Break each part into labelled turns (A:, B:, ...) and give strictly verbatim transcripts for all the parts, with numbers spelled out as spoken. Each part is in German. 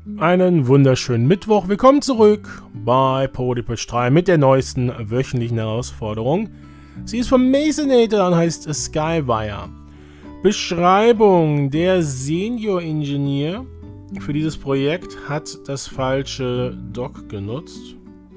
A: Einen wunderschönen Mittwoch. Willkommen zurück bei PokéPatch drei mit der neuesten wöchentlichen Herausforderung. Sie ist vom Masonator und heißt Skywire. Beschreibung: Der Senior Engineer für dieses Projekt hat das falsche Dock genutzt.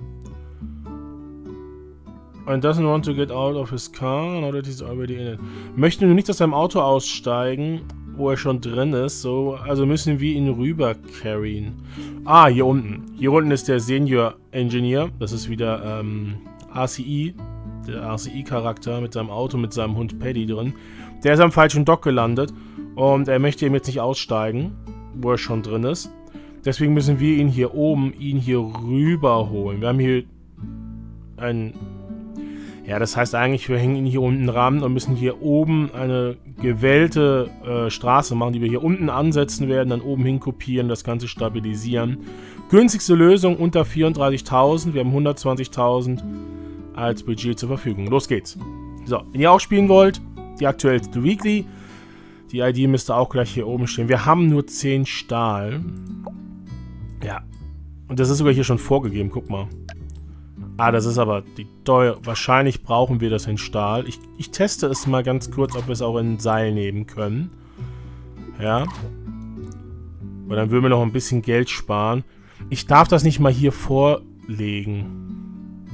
A: And doesn't want to get out of his car, now that he's already in it. Möchte nur nicht aus seinem Auto aussteigen, wo er schon drin ist, so, also müssen wir ihn rüber carryen. Ah, hier unten. Hier unten ist der Senior Engineer. Das ist wieder ähm, R C E, der R C E-Charakter mit seinem Auto, mit seinem Hund Paddy drin. Der ist am falschen Dock gelandet und er möchte eben jetzt nicht aussteigen, wo er schon drin ist. Deswegen müssen wir ihn hier oben, ihn hier rüber holen. Wir haben hier ein... Ja, das heißt eigentlich, wir hängen ihn hier unten ran und müssen hier oben eine gewählte äh, Straße machen, die wir hier unten ansetzen werden, dann oben hin kopieren, das Ganze stabilisieren. Günstigste Lösung unter vierunddreißigtausend, wir haben hundertzwanzigtausend als Budget zur Verfügung. Los geht's. So, wenn ihr auch spielen wollt, die aktuellste Weekly, die I D müsste auch gleich hier oben stehen. Wir haben nur zehn Stahl. Ja, und das ist sogar hier schon vorgegeben, guck mal. Ah, das ist aber die teuer. Wahrscheinlich brauchen wir das in Stahl. Ich, ich teste es mal ganz kurz, ob wir es auch in Seil nehmen können. Ja. Weil dann würden wir noch ein bisschen Geld sparen. Ich darf das nicht mal hier vorlegen.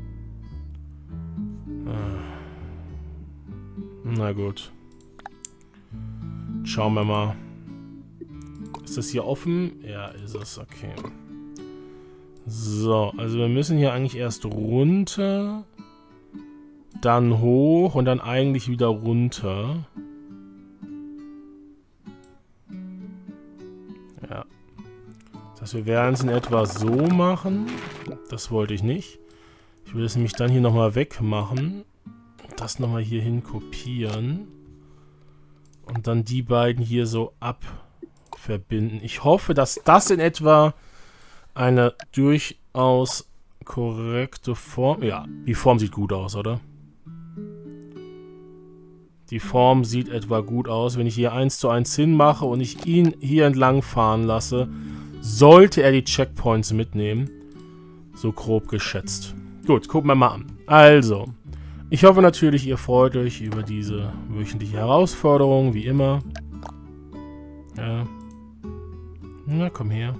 A: Na gut. Schauen wir mal. Ist das hier offen? Ja, ist es. Okay. So, also wir müssen hier eigentlich erst runter, dann hoch und dann eigentlich wieder runter. Ja. Das heißt, wir werden es in etwa so machen. Das wollte ich nicht. Ich will es nämlich dann hier nochmal wegmachen. Das nochmal hier hin kopieren. Und dann die beiden hier so abverbinden. Ich hoffe, dass das in etwa eine durchaus korrekte Form... Ja, die Form sieht gut aus, oder? Die Form sieht etwa gut aus. Wenn ich hier eins zu eins hinmache und ich ihn hier entlang fahren lasse, sollte er die Checkpoints mitnehmen. So grob geschätzt. Gut, gucken wir mal an. Also, ich hoffe natürlich, ihr freut euch über diese wöchentliche Herausforderung, wie immer. Ja. Na, komm her.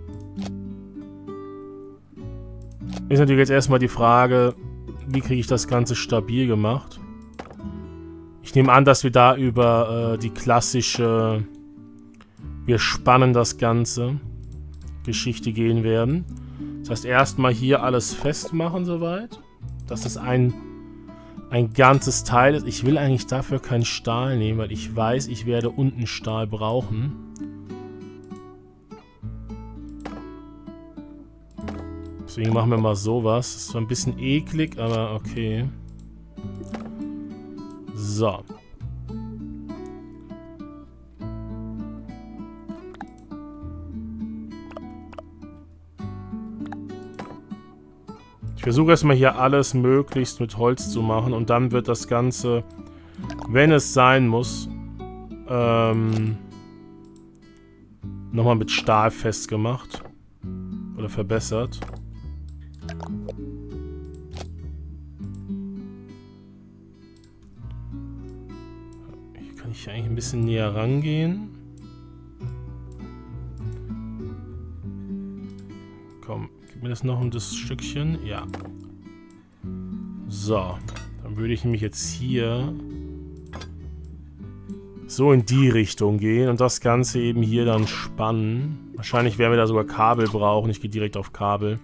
A: Ist natürlich jetzt erstmal die Frage, wie kriege ich das Ganze stabil gemacht? Ich nehme an, dass wir da über äh, die klassische wir spannen das Ganze Geschichte gehen werden. Das heißt, erstmal hier alles festmachen soweit, dass das ein, ein ganzes Teil ist. Ich will eigentlich dafür keinen Stahl nehmen, weil ich weiß, ich werde unten Stahl brauchen. Deswegen machen wir mal sowas. Das ist zwar ein bisschen eklig, aber okay. So. Ich versuche erstmal hier alles möglichst mit Holz zu machen und dann wird das Ganze, wenn es sein muss, ähm, nochmal mit Stahl festgemacht oder verbessert. Hier kann ich eigentlich ein bisschen näher rangehen. Komm, gib mir das noch um das Stückchen. Ja. So, dann würde ich nämlich jetzt hier so in die Richtung gehen und das Ganze eben hier dann spannen. Wahrscheinlich werden wir da sogar Kabel brauchen. Ich gehe direkt auf Kabel.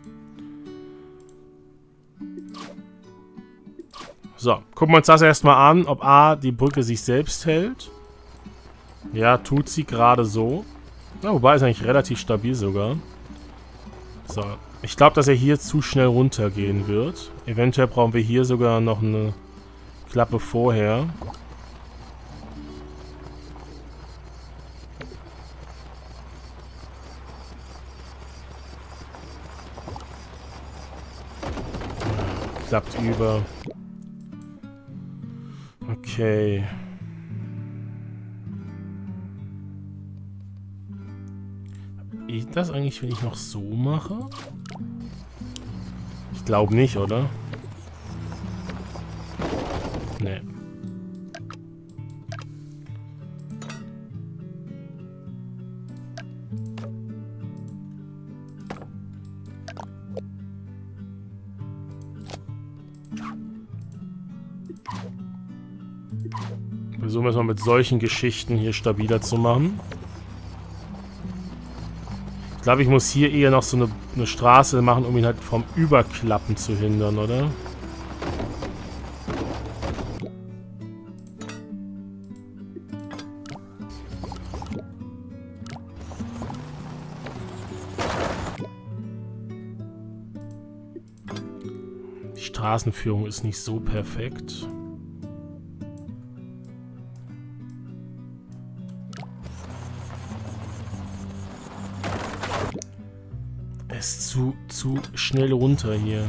A: So, gucken wir uns das erstmal an, ob A, die Brücke sich selbst hält. Ja, tut sie gerade so. Ja, wobei ist eigentlich relativ stabil sogar. So, ich glaube, dass er hier zu schnell runtergehen wird. Eventuell brauchen wir hier sogar noch eine Klappe vorher. Klappt über. Okay. ich das eigentlich, wenn ich noch so mache? Ich glaube nicht, oder? Nee. Versuchen wir es mal mit solchen Geschichten hier stabiler zu machen. Ich glaube, ich muss hier eher noch so eine, eine Straße machen, um ihn halt vom Überklappen zu hindern, oder? Die Straßenführung ist nicht so perfekt. Er ist zu, zu schnell runter hier.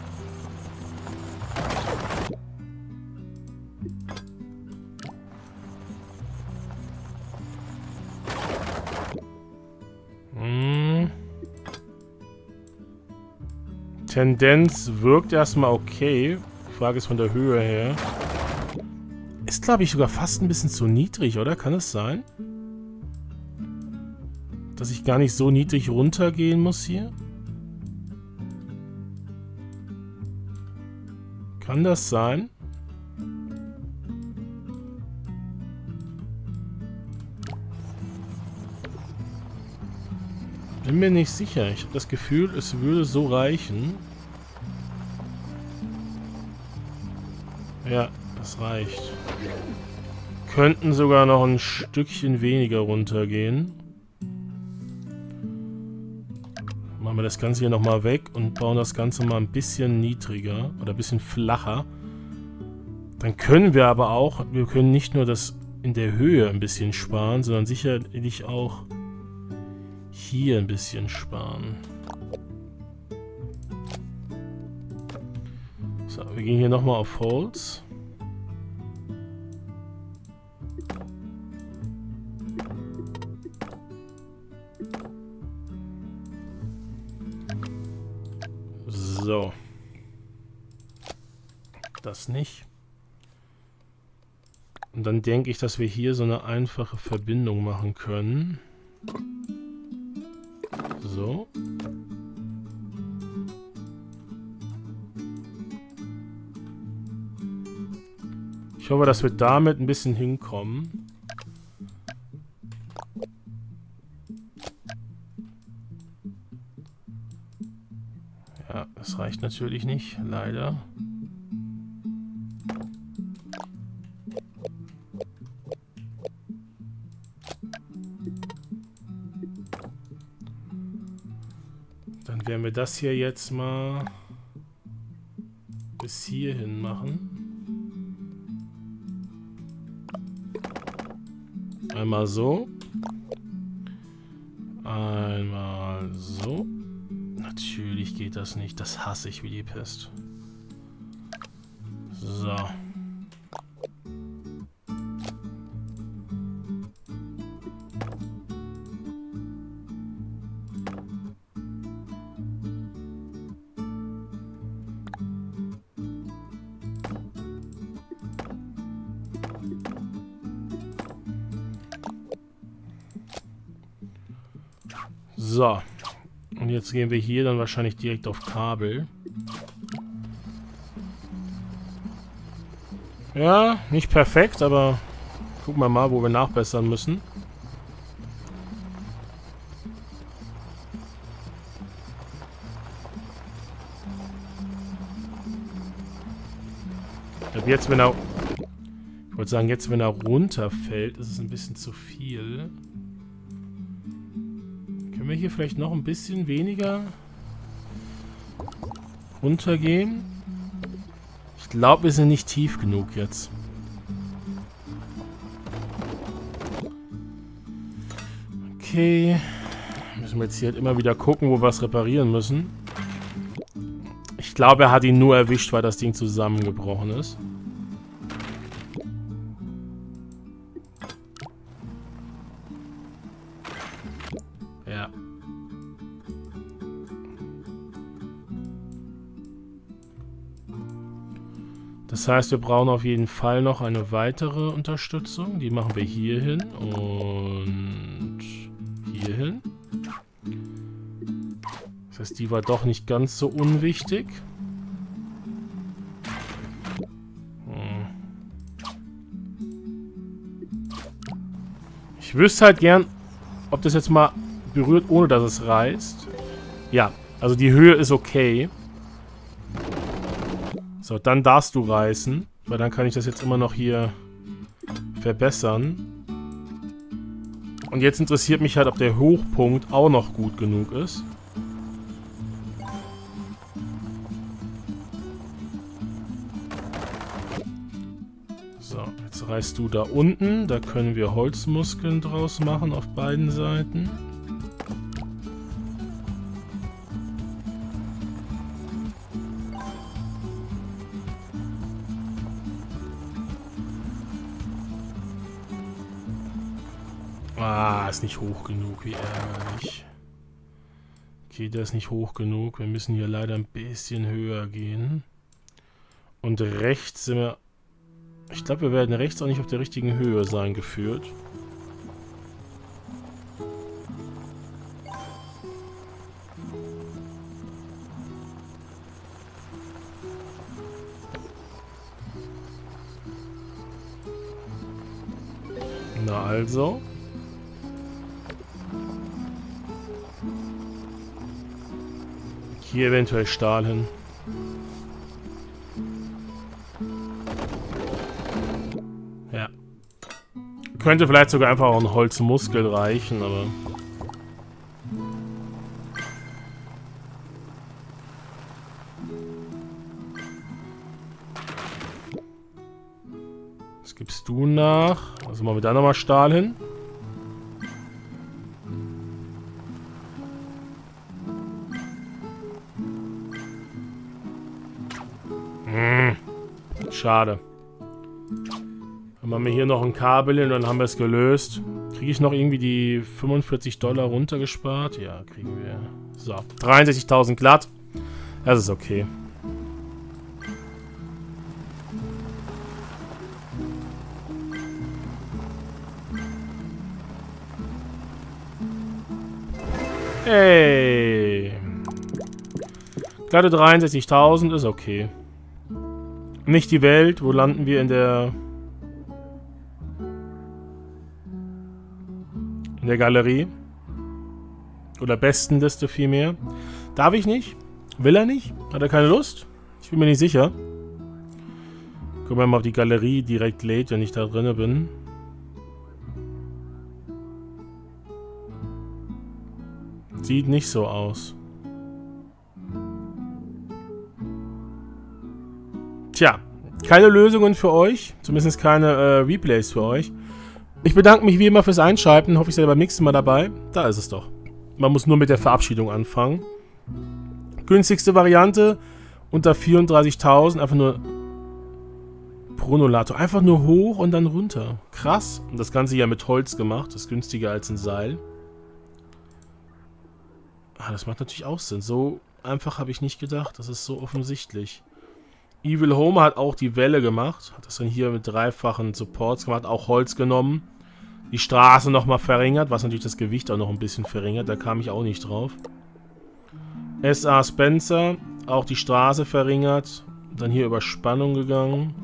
A: Hm. Tendenz wirkt erstmal okay. Die Frage ist von der Höhe her. Ist, glaube ich, sogar fast ein bisschen zu niedrig, oder? Kann es sein? Dass ich gar nicht so niedrig runtergehen muss hier? Kann das sein? Bin mir nicht sicher. Ich habe das Gefühl, es würde so reichen. Ja, das reicht. Könnten sogar noch ein Stückchen weniger runtergehen. Machen wir das Ganze hier nochmal weg und bauen das Ganze mal ein bisschen niedriger oder ein bisschen flacher. Dann können wir aber auch, wir können nicht nur das in der Höhe ein bisschen sparen, sondern sicherlich auch hier ein bisschen sparen. So, wir gehen hier nochmal auf Holz. So. Das nicht. Und dann denke ich, dass wir hier so eine einfache Verbindung machen können. So. Ich hoffe, dass wir damit ein bisschen hinkommen. Ja, das reicht natürlich nicht, leider. Dann werden wir das hier jetzt mal bis hierhin machen. Einmal so. Einmal so. Natürlich geht das nicht. Das hasse ich wie die Pest. So. So. Und jetzt gehen wir hier dann wahrscheinlich direkt auf Kabel. Ja, nicht perfekt, aber gucken wir mal, wo wir nachbessern müssen. Ich glaube jetzt, wenn er... Ich wollte sagen, jetzt, wenn er runterfällt, ist es ein bisschen zu viel. Können wir hier vielleicht noch ein bisschen weniger runtergehen? Ich glaube, wir sind nicht tief genug jetzt. Okay. Müssen wir jetzt hier halt immer wieder gucken, wo wir es reparieren müssen. Ich glaube, er hat ihn nur erwischt, weil das Ding zusammengebrochen ist. Ja. Das heißt, wir brauchen auf jeden Fall noch eine weitere Unterstützung. Die machen wir hier hin und hier hin. Das heißt, die war doch nicht ganz so unwichtig. Hm. Ich wüsste halt gern, ob das jetzt mal berührt, ohne dass es reißt. Ja, also die Höhe ist okay. So, dann darfst du reißen, weil dann kann ich das jetzt immer noch hier verbessern. Und jetzt interessiert mich halt, ob der Hochpunkt auch noch gut genug ist. So, jetzt reißt du da unten. Da können wir Holzmuskeln draus machen auf beiden Seiten. Ah, ist nicht hoch genug, wie ärgerlich. Okay, der ist nicht hoch genug. Wir müssen hier leider ein bisschen höher gehen. Und rechts sind wir... Ich glaube, wir werden rechts auch nicht auf der richtigen Höhe sein, geführt. Na also... Hier eventuell Stahl hin. Ja. Könnte vielleicht sogar einfach auch ein Holzmuskel reichen, aber... Was gibst du nach? Also machen wir da nochmal Stahl hin. Schade. Dann machen wir hier noch ein Kabel hin und dann haben wir es gelöst. Kriege ich noch irgendwie die fünfundvierzig Dollar runtergespart? Ja, kriegen wir. So, dreiundsechzigtausend glatt. Das ist okay. Hey. Glatte dreiundsechzigtausend ist okay. Nicht die Welt. Wo landen wir in der... In der Galerie? Oder Bestenliste vielmehr. Darf ich nicht? Will er nicht? Hat er keine Lust? Ich bin mir nicht sicher. Gucken wir mal, ob die Galerie direkt lädt, wenn ich da drin bin. Sieht nicht so aus. Tja, keine Lösungen für euch. Zumindest keine äh, Replays für euch. Ich bedanke mich wie immer fürs Einschalten. Hoffe, ich seid beim nächsten Mal dabei. Da ist es doch. Man muss nur mit der Verabschiedung anfangen. Günstigste Variante. Unter vierunddreißigtausend. Einfach nur Pronolator. Einfach nur hoch und dann runter. Krass. Und das Ganze ja mit Holz gemacht. Das ist günstiger als ein Seil. Ah, das macht natürlich auch Sinn. So einfach habe ich nicht gedacht. Das ist so offensichtlich. Evil Homer hat auch die Welle gemacht. Hat das dann hier mit dreifachen Supports gemacht. Auch Holz genommen. Die Straße nochmal verringert. Was natürlich das Gewicht auch noch ein bisschen verringert. Da kam ich auch nicht drauf. S A Spencer. Auch die Straße verringert. Dann hier über Spannung gegangen.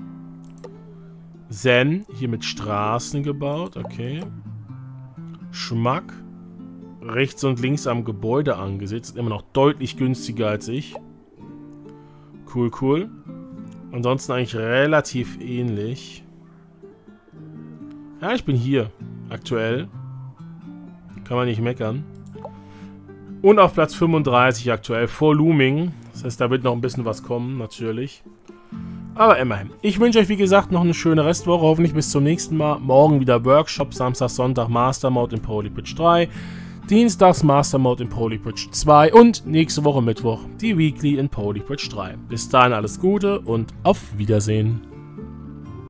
A: Zen. Hier mit Straßen gebaut. Okay. Schmack. Rechts und links am Gebäude angesetzt. Immer noch deutlich günstiger als ich. Cool, cool. Ansonsten eigentlich relativ ähnlich. Ja, ich bin hier. Aktuell. Kann man nicht meckern. Und auf Platz fünfunddreißig aktuell. Vor Looming. Das heißt, da wird noch ein bisschen was kommen, natürlich. Aber immerhin. Ich wünsche euch, wie gesagt, noch eine schöne Restwoche. Hoffentlich bis zum nächsten Mal. Morgen wieder Workshop. Samstag, Sonntag Master Mode in Polypitch drei. Dienstags Master Mode in Polypitch zwei und nächste Woche Mittwoch die Weekly in Polypitch drei. Bis dahin alles Gute und auf Wiedersehen.